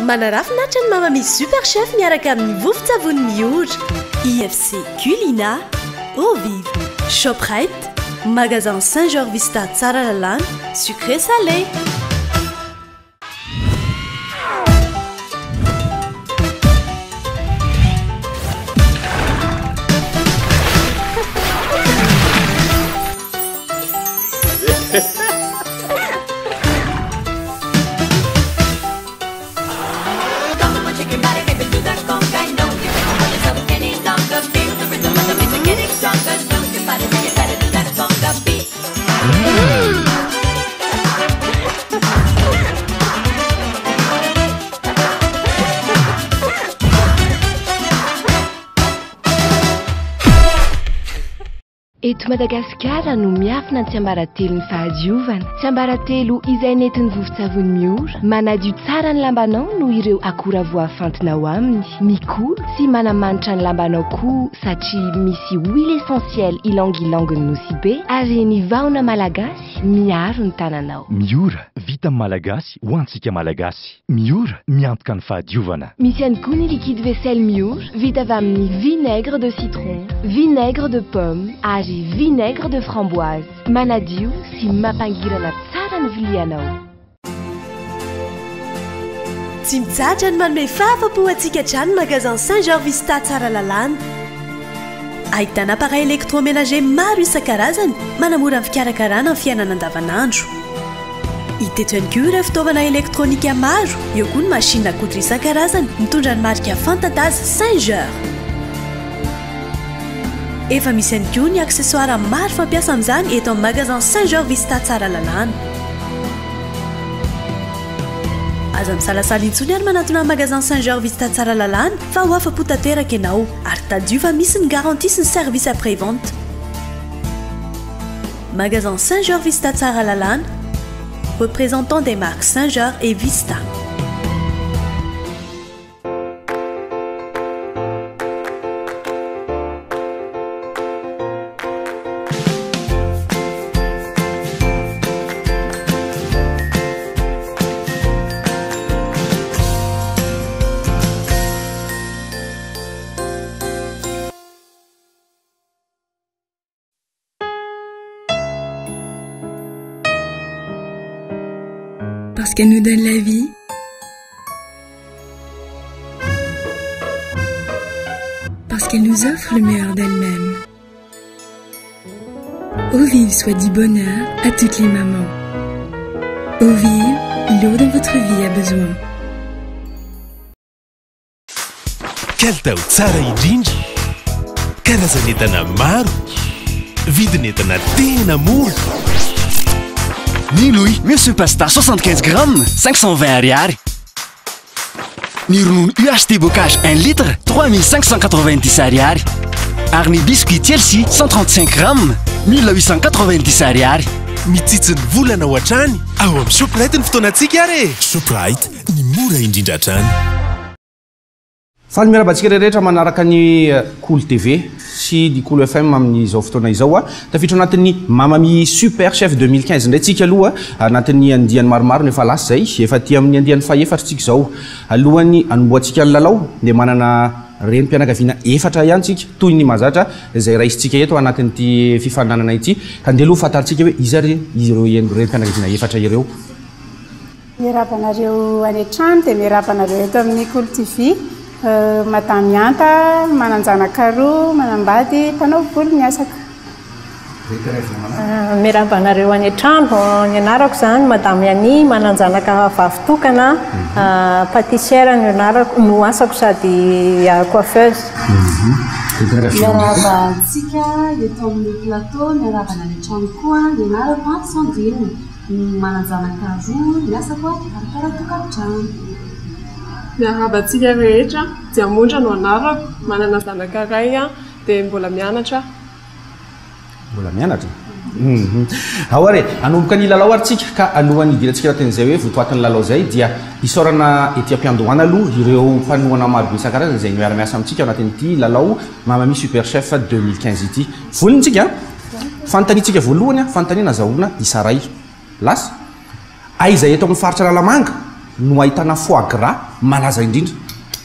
manarafinaitra ny Mamami Super Chef miaraka amin'ny vovon-tsavony Miora. IFC Culina, Eau Vive, Shoprite, Magasin Saint-Georges Vista Tsara Lalana, Sucré Salé. Eto Madagasikara no miafina ny tsiambaratelon'ny fahadiovana. Tsiambaratelo izay nentin'ny vovon-tsavony Miora manadio tsara ny lambanao noho ireo akora voafantina ao aminy. Mikolo sy manamanitra ny lambanao koa satria misy huile essentielle ilang-ilangony nosy be ary ny vahona malagasy miaro ny tananao. Miora vita amin'ny malagasy ho antsika malagasy. Miora miantoka ny fahadiovana. Misy ihany koa ny liquide vaisselle Miora vita avy amin'ny vinaigre de citron, vinaigre de pomme ary vinaigre de framboise. Manadio sy mampangirana tsara ny vilianao. Tsy mitsatra ny manome fahafa-po antsika hatrany magasin Saint-Georges Vista Tsara Lalana. Ahitana appareil électroménager maro isan-karazany manamora ny fikarakarana ny fiainana andavanandro. Iteto ihany koa ireo fitaovana elektronika maro, eo koa ny machine à coudre isan-karazany mitondra ny marika fanta-daza Saint-Georges. Efa misy ihany koa ny accessoires maro fampiasa amin'izany eto amin'ny magasin Saint-Georges Vista Tsara Lalana. Aza misalasala intsony ary manatona magasin Saint-Georges Vista Tsara Lalana fa ho afa-po tanteraka ianao ary tadio fa misy ny garantie sy ny service après-vente. Magasin Saint-Georges Vista Tsara Lalana, représentant des marques Saint-Georges et Vista. Parce qu'elle nous donne la vie, parce qu'elle nous offre le meilleur d'elle-même. Eau Vive soit du bonheur à toutes les mamans. Eau Vive, l'eau dont votre vie a besoin. Kalitao tsara indrindra, karazan'entana maro, vidin'entana tena mora. Ni Louis, Monsieur Pasta 75 grammes, 520 ariary. Ni ronono UHT bocage 1 litre, 3590 ariary. Ary ny biscuit Chelsea 135 grammes, 1890 ariary. Mitsitsy ny volana ao hatrany, ao amin'ny Shoprite ny fotoanantsika ary. Shoprite, ny mora indrindra hatrany. Faly miarabantsika rehetra manaraka ny Cool TV sy ny Cool FM amin'izao fotoana izao tafiditra anatin'ny Mamami Super Chef 2015 ndraytsika aloha anatin'ny andiany maromaro nefa lasa zay efa ty amin'ny andiany faefatra tsika zao alohany anomboantsika ny lalao dia manana renim-pianakaviana efatra ihany tsika toy ny mazatra izay raisitsika eto anatin'ity fifananana ity ka ndeha aloha fataritsika hoe iza ireo renim-pianakaviana efatra ireo. Miarabanareo any an-trano dia miarabanareo eto amin'ny Cool TV. Madame Yanta, Mananjanakaroa, Manambady, mpanao volo miasaka. Miarabanareo any an-trano ny anarako zany Madame Yani, Mananjanaka vavitokana, pâtissière ny anarako no asako sady coiffeuse. Miarabantsika eto amin'ny plateau, miarabana any an-trano koa ny anarako Sandrine, Mananjanakaroa, ny asako karakara-tokantrano. Miarabantsika rehetra dia montra no anarako manana zanaka ray dia mbola mianatra. Mbola mianatra? Ao ary anomboka ny lalao ary tsika ka alohan'ny idirantsika rahaten'izay hoe votoatin'ny lalao zay dia isaorana ety am-piandohana aloha ireo mpanohana maro be isan-karazany izay miara-miasa amintsika ao anatin'ity lalao Mamami Super Chef 2015 ity. Volinitsika fanotanitsika voalohany fanontaniana azahoana isa ray. Lasa aiza eto amin'ny faritra Lalamanga no ahitana foie gras malaza indrindra.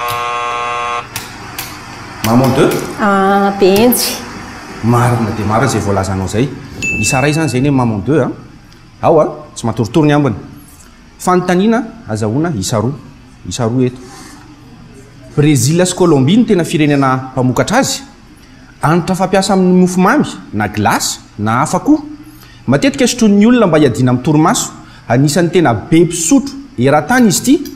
Maman 2 benjy marina dia marina izay voalazanao izay. Isa ray zany zay ny maman 2 a ao a tsy matoritory ny ambiny fanontaniana azahoana isa roa eto. Brezila sy Colombie ny tena firenena mpamokatra azy. Anitra fampiasa amin'ny mofomamy na glasy na hafa koa. Matetika sotroin'ny olona mba hiadiana amin'ny torimaso. Anisan'ny tena be mpisotro eran-tany izy ity.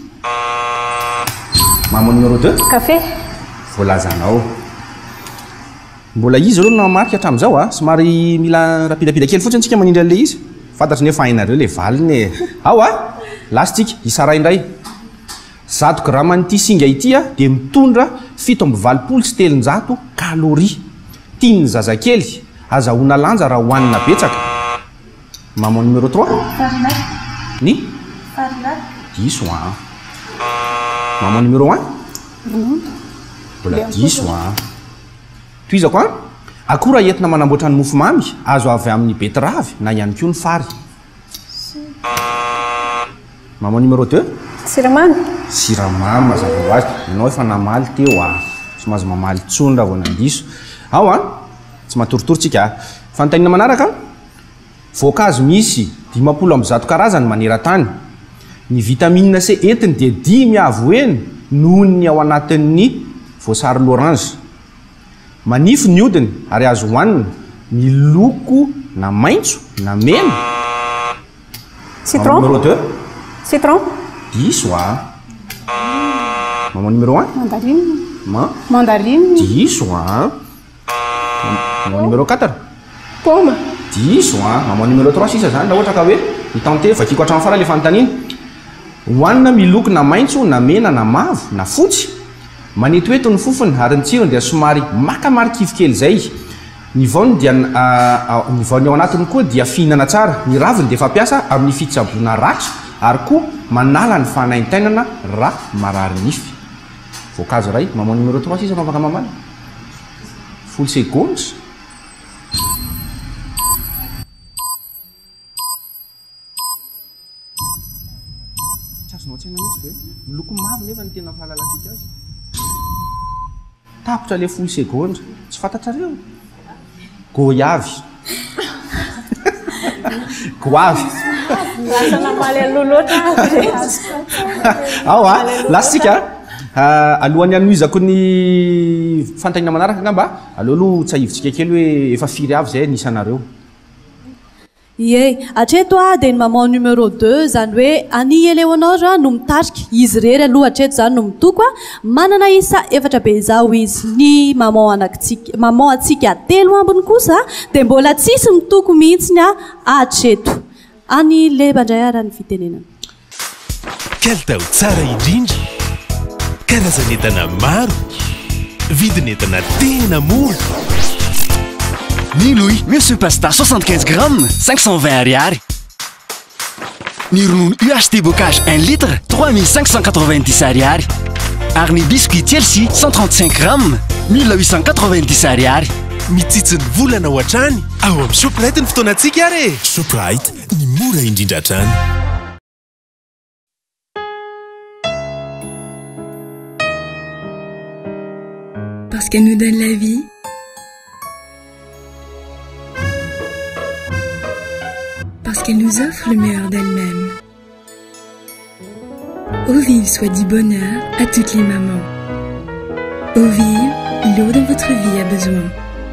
Maman numéro 2 café voalazanao. Mbola izy aloha no marika hatramin'izao a somary mila rapidapida kely fotsiny tsika manindry an'ilay izy. Fantatry nefa hainareo le valiny e. Ao a lasitsika isa ray indray. 100 grama n'ity singa ity a dia mitondra 7.20 sy 300 kaloria. Tian'ny zazakely azahoana lanja raha hohanina betsaka. Maman numéro 3 ni diso a. Maman numéro 1 mbola diso a. Toizako a akora entina manamboatra ny mofomamy azo avy amin'ny betravy na ihany koa ny fary. Maman numéro 2 siramamy mazava ho azy. Ianao efa namaly teo a tsy mahazo mamaly tsondra vao nandiso. Ao a tsy matoritorytsika. Fanontaniana manaraka voankazo misy 50 karazany maneran-tany. Ny vitamine C entiny dia 10 avo eny noho ny ao anatin'ny voasary l'orange. Manify ny hodiny ary azo hohanina miloko na maitso na mena. Citron numéro 2 citron diso a. Maman numéro 1 mandarine diso a. Maman numéro 4 pomme diso a. Maman numéro 3 sisa zany raha ohatra ka hoe hitante vakiko hatramin'ny farany le fanontaniana. Hohanina miloko na maitso na mena na mavo na fotsy. Manety eto ny fofony ary ny tsirony dia somary makamarikivy kely zay. Ny vaony dia ny vaony ao anatiny koa dia fihinana tsara. Ny raviny dia fampiasa amin'ny fitsaboana ratra ary koa manala ny fanaintainana raha marary nify. Voankazo ray maman numéro 3 sisa afaka mamaly. Full secondes. Tsasonao tsaina mihitsy ve miloko mavo nefa ny tena fahalalantsika azy. Tapotra le full seconde tsy fantatrareo. Goyavy goavy ao a lasitsika alohan'ny anoizako ny fanontaniana manaraka angamba aloha tsy ahivontsika kely hoe efa firy avy zay nisanareo. Ie atreto a dia ny maman numéro 2 zany hoe ani Eleonora no mitarika izy rery aloha atreto zany no mitoko a manana isa efatra be izao izy. Ny maman atsika telo ambiny kosa dia mbola tsisy mitoko mihitsiny a atreto. Any le bandray ara ny fitenenana. Kalitao tsara indrindra, karazan'entana maro, vidin'entana tena mora. Ny Louis, Monsieur Pasta 75 grammes, 520 ariary. Ny ronono UHT bocage 1 litre, 3590 ariary. Ary ny biscuit Chelsea 135 grammes, 1890 ariary. Mitsitsy ny volana ao hatrany ao amin'ny Shoprite ny fotoanantsika ary. Shoprite ny mora indrindra hatrany. Parce qu'elle nous donne la vie, parce qu'elle nous offre le meilleur d'elle-même. Au vive soit du bonheur à toutes les mamans. Au vive, l'eau dans votre vie a besoin.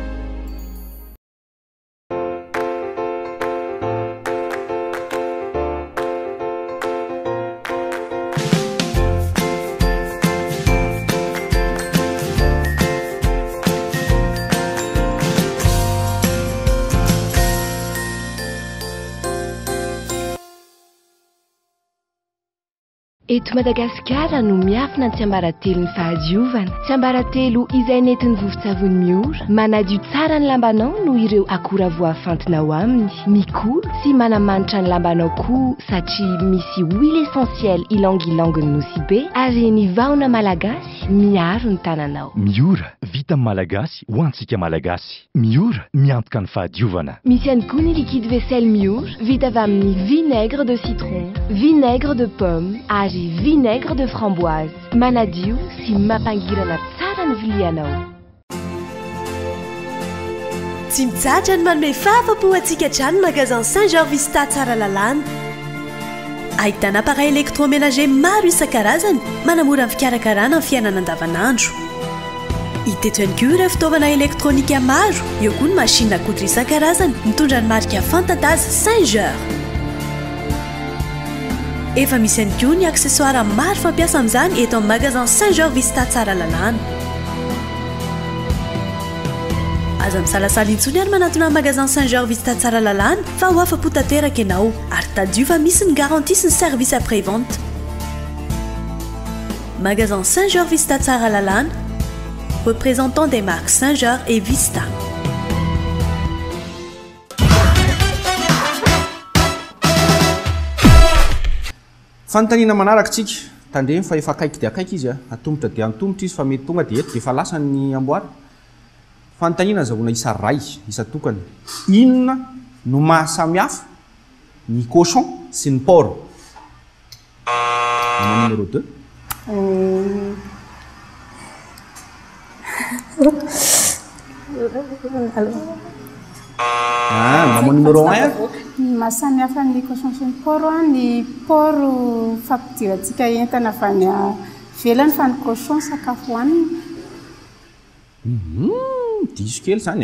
Eto Madagasikara no miafina ny tsiambaratelo ny fahadiovana. Tsiambaratelo izay nentin'ny vovon-tsavony miora, manadio tsara ny lambanao noho ireo akora voafantina ao aminy, mikolo sy manamanitra ny lambanao koa satria misy huile essentielle ilang-ilangony nosy be ary ny vahona malagasy miaro ny tananao. Miora vita amin'ny malagasy ho antsika malagasy. Miora miantoka ny fahadiovana. Misy ihany koa ny liquide vaisselle miora vita avy amin'ny vinaigre de citron, vinaigre de pomme ary sy vinaigre de framboise manadio sy mampangirana tsara ny vilianao. Tsy mijaitra ny manome fahafa-po antsika hatrany magasin Saint-Georges Vista tsara lalàna. Ahitana appareil électroménager maro isan-karazany manamora ny fikarakarana ny fiainana andavanandro. Hita eto ihany koa ireo fitaovana elektrônika maro, eo koa ny machine à coudre isan-karazany mitondra ny marika fanta-daza Saint-Georges. Efa misy ihany koa ny accessoire maro fampiasa amin'izany eto amin'ny magasin Saint-Georges Vista tsara lalàna. Aza misalasala intsony ary manatona magasin Saint-Georges Vista tsara lalàna fa ho afa-po tanteraka ianao ary tadio fa misy ny garantie sy ny service après-vente. Magasin Saint-Georges Vista tsara lalàna, représentant des marques Saint-Georges et Vista. Fanontaniana manaraka tsika tandremy fa efa akaiky dia akaiky izy atombotra dia antombotra izy fa mety tonga dia eto dia efa lasa ny amboary. Fanontaniana azahoana isa ray isa tokana. Inona no mahasamihafa ny cochon sy ny porc? Numéro 2. Maman numéro 1. Mahasamihafa ny cochon sy ny porc, ny porc fampidirantsika entana avy any ivelany fa ny cochon sakafo hohanina. Diso kely zany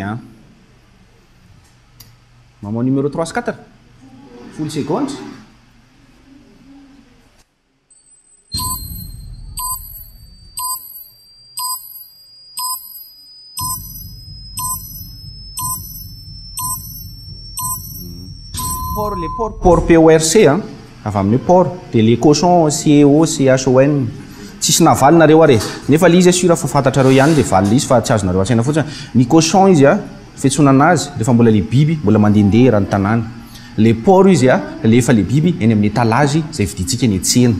Maman numéro 3 sy 4. Full secondes. Les porcs PORC avy amin'ny porc dia les cochons COCHON tsisy navalinareo are nefa le izy asura fa fantatrareo ihany le valina izy fa tsy azonareo atsaina fotsiny. Ny cochon izy fiantsoana azy rehefa mbola le biby mbola mandehandeha raha ny tanàna. Le porc izy lefa le biby eny amin'ny étalage izay vidintsika ny tsena.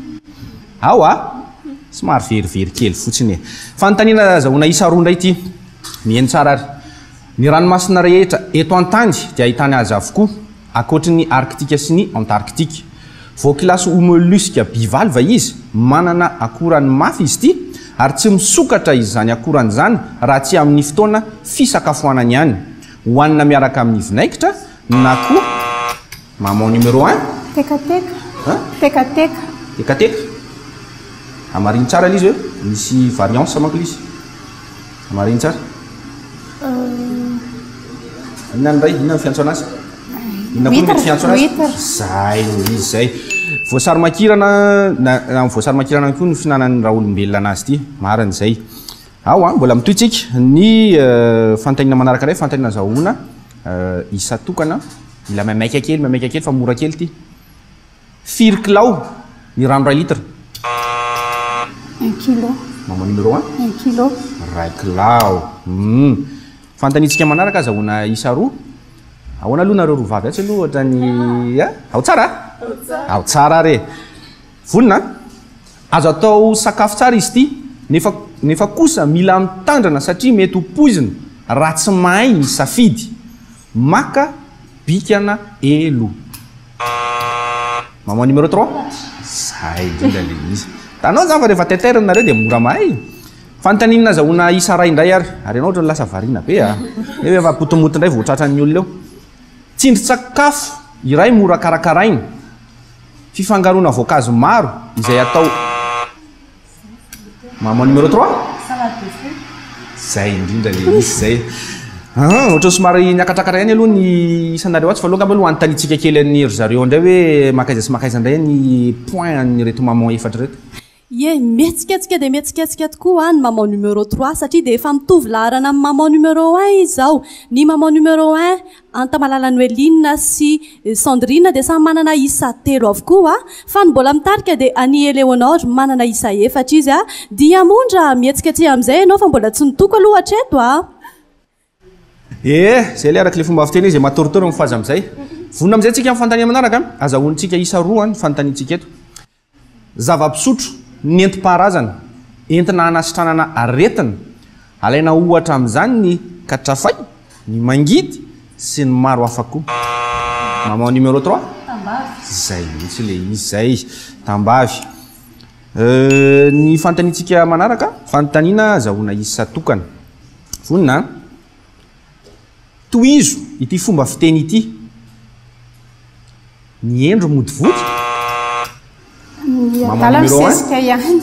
Somary verivery kely fotsiny. Fanontaniana azahoana isa roa indray ity mihaino tsara ary. Ny ranomasina rehetra eto an-tany dia ahitana azy avokoa akoatry ny Arctique sy ny Antarctique. Vokilasy mollusque bivalva izy manana akorany mafy izy ity ary tsy misokatra izy zany akorany zany raha tsy amin'ny fotoana fisakafoanany ihany. Hohanina miaraka amin'ny vinaigitra na koa maman numéro 1 tekateka. Amariny tsara izy hoe misy variance manko izy. Amariny tsara. Inona ndray inona fiantsoana azy? Inona koa mety fiantsoana azy? Zay izy zay. Voasary makirana na voasary makirana koa ny finanan'ny raha olombelona anazy ity mariny zay. Mbola mitoy tsika ny fanontaniana manaraka iray fanontaniana azahoana isa tokana mila mamaika kely fa mora kely ity. Firy kilao ny rano 2 litre? 1 kilo. Maman numéro 1? 1 kilo. 2 kilao. Fanontaniantsika manaraka azahoana isa roa. Ahoana aloha nareo roa vavy atsy aloha ohatrany ao tsara? Ao tsara re. Vonona azo atao sakafo tsara izy ity nefa kosa mila mitandrana satria mety ho poizina raha tsy mahay safidy. Maka bikana elo. Maman numéro 3? Zay indrindra le izy. Tanao zany fa rehefa taitairina nareo dia mora mahay. Fanontaniana azahoana isa ray indray ary ianao ohatrany lasa variana be efa potomoto indray vao tratran'ny olona eo. Tsindrin-tsakafo iray mora karakaraina. Fifangaroana voankazo maro izay atao maman numéro 3? Zay indrindra le izy zay. Ohatry somary niakatrakatra ihany aloha ny isanareo atsy fa aloha aloha anontanitsika kely ny ry zareo indray hoe makaiza sy makaiza indray ny point ny reto maman efatra reto. Mihetsiketsika dia mihetsiketsika tokoa ny maman numéro 3 satria dia efa mitovy laharana amin'ny maman numéro 1 izao. Ny maman numéro 1 Antamalala Noeline sy Sandrine dia samy manana isa 3 avokoa fa ny mbola mitarika dia Annie Eleonore manana isa 4 izy Diamondra mihetsiketsika amin'izay ianao fa mbola tsy nitoko aloha hatreto zay le araka le fomba fiteny izy matoritory mifaza amin'izay. Vonona amin'izay tsika amin'ny fanontaniana manaraka azahoantsika isa roa ny fanontaniantsika eto. Zava-pisotro nentim-paharazana entina hanasitranana aretina alaina ohatra amin'izany ny katrafay, ny mangidy sy ny maro hafa koa. Maman numéro 3? Zay mihitsy le izy zay tambavy. ny fantanitsika manaraka fanontaniana zahoana isa tokana vonina toizo ity fomba fiteny ity ny endro modivoky misesika ihany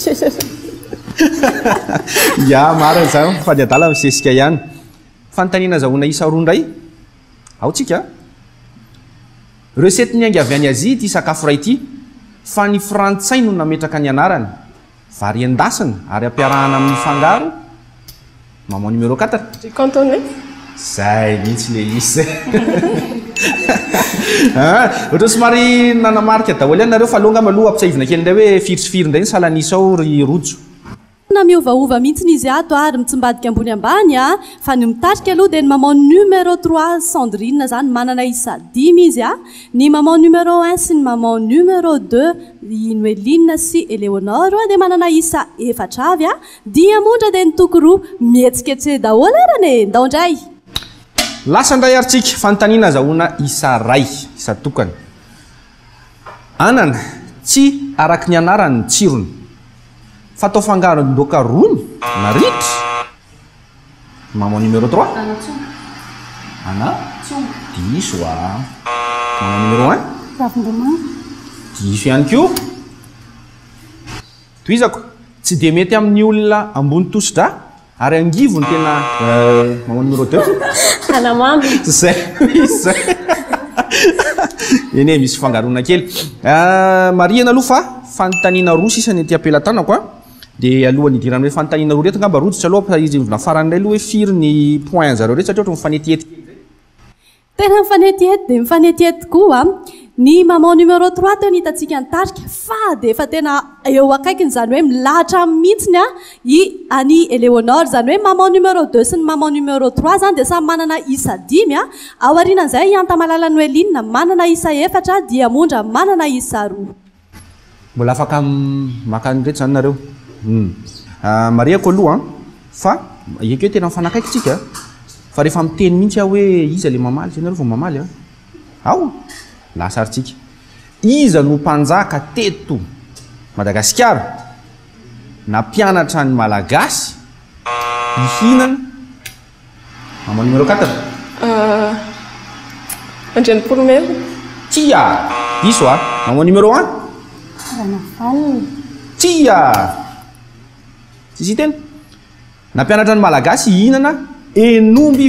ya marina zany fa ny adala misesika ihany fanontaniana zahoana isa roandray aotsika recette ny angy avy any Azia ity sakafo ray ity fa ny frantsay no nametraka ny anarany vary endasina ary ampiarahana amin'ny fangaro maman numéro 4 cantonné zay mihitsy le isy ohatra somary nanamarika daholo ihany nareo fa alonga maloha ampisahivina kely indray hoe firotsifiry indray ny salanisa ao ry rojo na miovaova mihitsy izy ato ary mitsimbadika ambony ambany fa ny mitarika aloha dia ny maman numéro 3 Sandrine zany manana isa 5 izy ny maman numéro 1 sy ny maman numéro 2 i Noeline sy Eleonore dia manana isa 4 avy dia mondra dia ny toko roa mihetsiketse daholo arane ndaondray lasa ndray aritsika fanontaniana zahoana isa ray isa tokana anana tsy araky ny anarany ny tsirony fatao fangaron-doka rony na ritry maman numéro 3 ana diso maman numéro 1 diso ihany ko toizako tsy dia mety amin'ny olona ambony tosodra ary angivony tena maman numéro 2 anamamy zay zay eny misy fangarona kely mariana aloha fa fanontaniana roa sisa ny aty apelatanako dia alohan'ny idirany hoe fanontaniana roa reto ngamba rojotsy aloha izy nafaran'ilay aloha hoe firy ny point zareo reto satria ohatra mifanetiety tena mifanetiety dia mifanetiety koa ny maman numéro 3 teo nitatsika nitarika fa dia efa tena eo akaikiny zany hoe milahatra mihitsiny i any Eleonore zany hoe maman numéro 2 sy ny maman numéro 3 zany dia samy manana isa 5 ao aorianan'izay Antamalala Noeline manana isa 4 dia mondra manana isa 2 mbola afaka makany reto zany nareo mariako aloha fa eko hoe tena mifanakaiky tsika fa rehefa miteny mihitsy aho hoe iza le mamaly zay nareo vao mamaly ao lasa aritsika iza no mpanjaka teto Madagasikara na mpianatra ny malagasy ihinana maman numéro 4 Andrianipolimera tia iso maman numéro 1 tia sisy tena na mpianatra ny malagasy ihinana enomby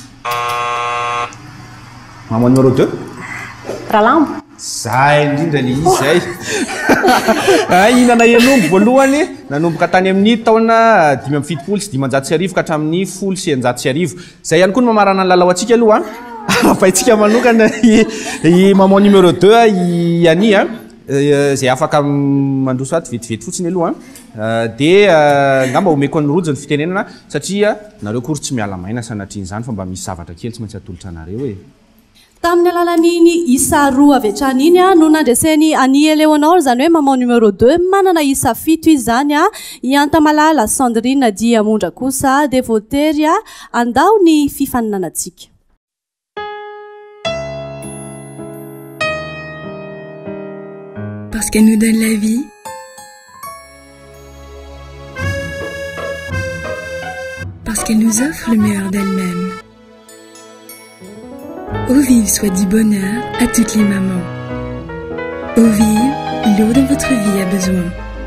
maman numéro 2 ralambo zay indrindra le izy zay ihinana enomby voalohany nanomboka tany amin'ny taona 570 sy 560 ka hatramin'ny 160 zay ihany koa ny mamarana ny lalao atsika aloha afaitsika manokana i maman numéro 2 iany zay afaka mandroso aty vetivety fotsiny aloha dia ngamba omeko ny rojo ny fitenenana satria nareo kory tsy miala maina sanatrian'izany fa mba misy zavatra kely tsy maintsy atolotra anareo tamin'ny alalan'iny isa 2 avy hatrany iny no nandreseny any Eleonore zany hoe maman numéro 2 manana isa 7 izy zany i Antamalala Sandrine dia mondra kosa dia voatery andao ny fifaninanatsika Parce qu'elle nous donne la vie, parce qu'elle nous offre le meilleur d'elle-même. Au vive soit du bonheur à toutes les mamans. Au vive, l'eau dans votre vie a besoin.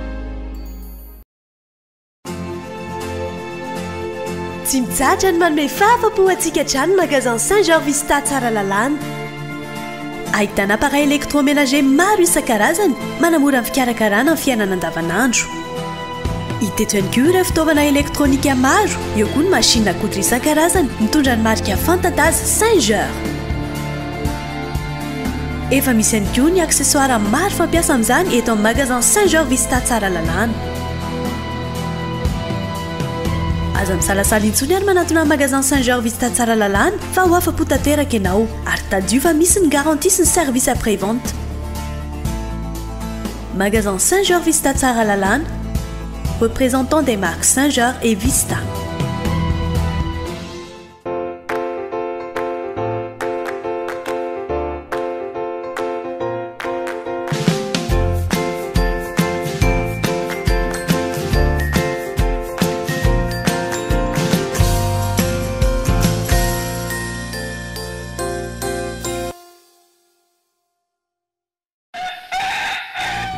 Tsy mijaitra ny manome fahafa-po atsika hatrany magasin Saint-Georges Vista tsara lalàna ahitana appareil électroménager maro isan-karazany manamora ny fikarakarana ny fiainana andavanandro hita eto ihany koa ireo fitaovana elektrônika maro eo koa ny machine à coudre isan-karazany mitondra ny marika Fantadaze Saint-Georges efa misy ihany koa ny accessoire maro fampiasa amin'izany eto amin'ny magasin Saint-Georges Vista tsara lalàna aza misalasala intsony ary manatona magasin Saint-Georges Vista tsara lalàna fa ho afa-po tanteraka ianao ary tadio fa misy ny garantie sy ny service après-vente magasin Saint-Georges Vista tsara lalàna représentant des marques Saint-Georges et Vista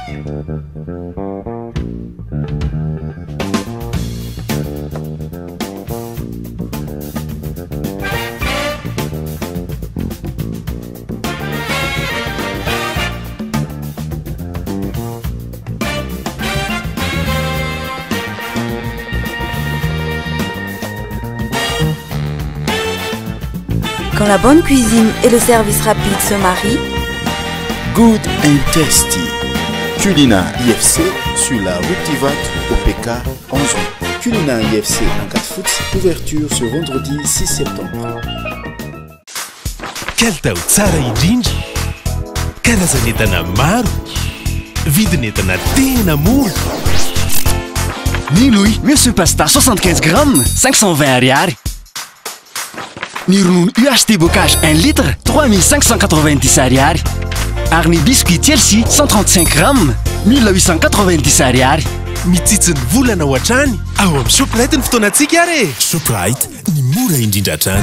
Quand la bonne cuisine et le service rapide se marient, Good and Tasty. Culina IFC sur la route d'Ivat au PK 11. Culina IFC en 4 foot, ouverture ce vendredi 6 septembre. Kaltao tsara indrindra, karazan'entana maro, vidin'entana tena mora. Ny Louis, mieux pasta 75 grammes, 520 ariary. Ny ronono UHT bocage 1 litre, 3590 ariary. Ary ny biscuit Chelsea 135 grammes, 1890 ariary. Mitsitsiny volana ao hatrany ao amin'ny Shoprite ny fotoanantsika ary. Shoprite ny mora indrindra hatrany.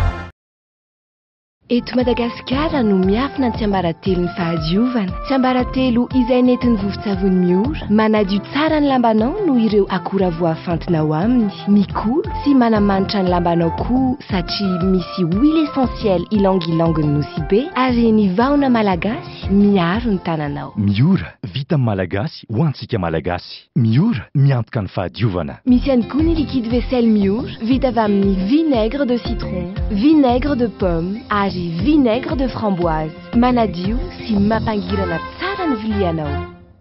Eto Madagasikara no miafina ny tsiambaratelon'ny fahadiovana. Tsiambaratelo izay nentin'ny vovon-tsavony miora, manadio tsara ny lambanao no ireo akora voafantinao aminy. Mikolo sy manamanitra ny lambanao koa satria misy huile essentielle ilang-ilangony nosy be ary ny vahona malagasy miaro ny tananao. Miora, vita amin'ny malagasy ho antsika malagasy. Miora, miantoka ny fahadiovana. Misy ihany koa ny liquide vaisselle miora, vita avy amin'ny vinaigre de citron, vinaigre de pomme ary vinaigre de framboise. Manadio sy mampangirana tsara ny vilianao.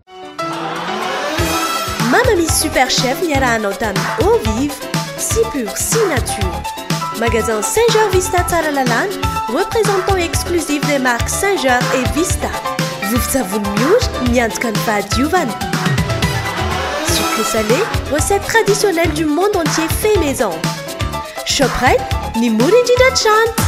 Mamami Super Chef niarahanao tamin'ny eau vive, si pur, si nature. Magasin Saint-Jean Vista Tsaralalana, représentant exclusif des marques Saint-Jean et Vista. Vovon-tsavony miora, miantoka ny fahadiovana. Sucré salé, recette traditionnelle du monde entier fait maison. Shoprite, ny mora indrindra hatrany.